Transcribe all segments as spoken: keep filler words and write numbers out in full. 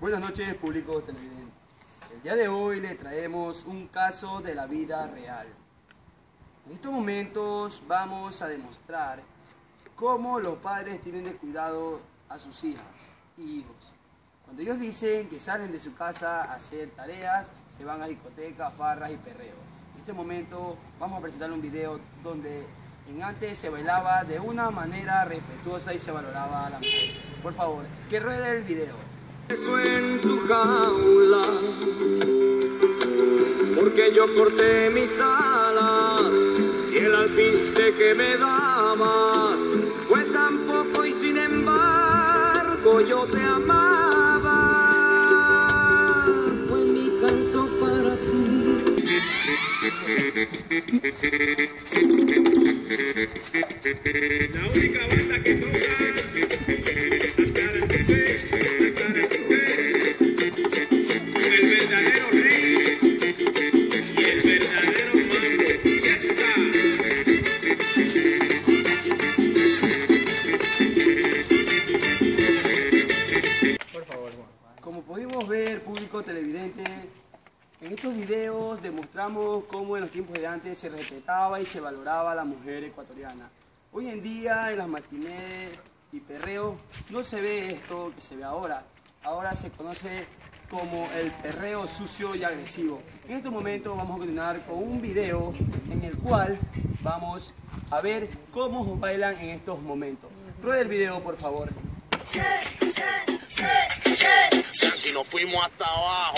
Buenas noches, público televidente. El día de hoy le traemos un caso de la vida real. En estos momentos vamos a demostrar cómo los padres tienen descuidado a sus hijas y hijos. Cuando ellos dicen que salen de su casa a hacer tareas, se van a discotecas, farras y perreos. En este momento vamos a presentarle un video donde en antes se bailaba de una manera respetuosa y se valoraba a la mujer. Por favor, que ruede el video. Eso en tu jaula, porque yo corté mis alas y el alpiste que me dabas fue tan poco y sin embargo yo te amaba. Fue mi canto para ti. La única banda que toca. Como pudimos ver, público televidente, en estos videos demostramos cómo en los tiempos de antes se respetaba y se valoraba a la mujer ecuatoriana. Hoy en día en las matinés y perreos no se ve esto que se ve ahora. Ahora se conoce como el perreo sucio y agresivo. En estos momentos vamos a continuar con un video en el cual vamos a ver cómo bailan en estos momentos. Rueda el video, por favor. Y nos fuimos hasta abajo.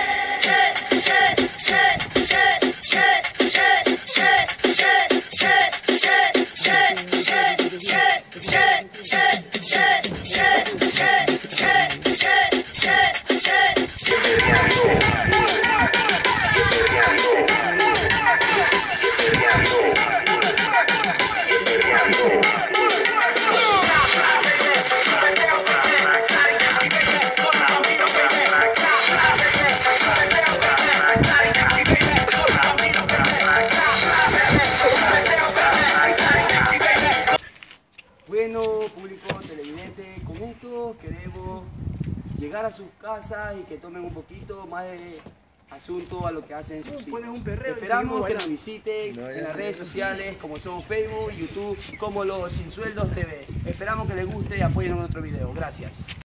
Bueno, público televidente, con esto queremos llegar a sus casas y que tomen un poquito más de asunto a lo que hacen sus hijos. Esperamos que nos visiten en las redes sociales como son Facebook y YouTube como los Sin Sueldos T V. Esperamos que les guste y apoyen en otro video. Gracias.